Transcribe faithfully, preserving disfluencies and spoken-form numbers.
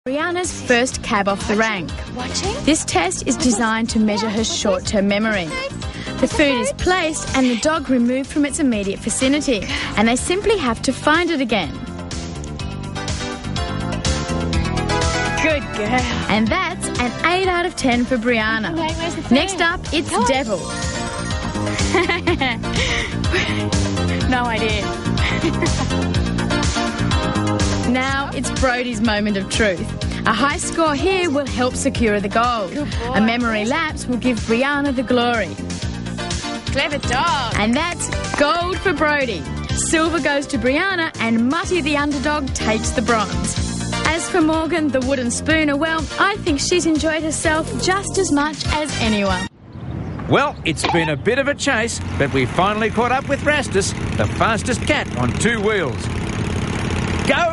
Brianna's first cab off the rank. This test is designed to measure her short-term memory. The food is placed and the dog removed from its immediate vicinity, and they simply have to find it again. Good girl. And that's an eight out of ten for Brianna. Next up, it's Devil. No idea. Now it's Brody's moment of truth. A high score here will help secure the gold. A memory lapse will give Brianna the glory. Clever dog. And that's gold for Brody. Silver goes to Brianna and Mutty the underdog takes the bronze. As for Morgan, the wooden spooner, well, I think she's enjoyed herself just as much as anyone. Well, it's been a bit of a chase, but we finally caught up with Rastus, the fastest cat on two wheels. Go!